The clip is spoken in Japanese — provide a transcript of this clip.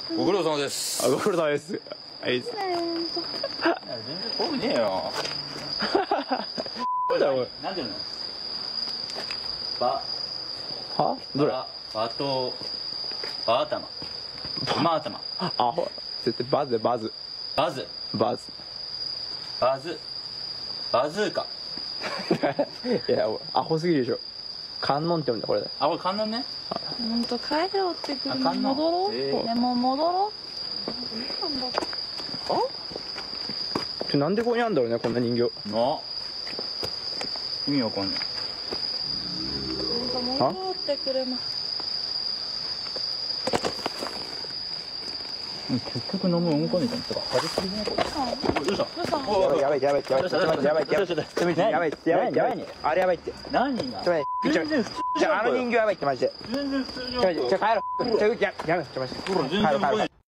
ご苦労様です。 ご苦労様です。はい。 全然興味ねえよ。なんていうの？ は？どれ？ バ頭。馬頭。 アホ。絶対バズ。 バズーカ。 いや、アホすぎるでしょ。観音って読んだこれ。 あ、これ観音ね。 本当帰ろうってくる。戻ろう。でも戻ろう。なんでここにあんだろうね、こんな人形。 意味わかんない。 戻ろうって車。 結局飲むうんこねえとか派手すぎないこれ。どうした？ やばいあれやばいって。 何が？ 全然普通じゃん。あの人形やばいってマジで。 全然普通じゃん。 じゃあ帰ろう。やめマジで。帰ろう。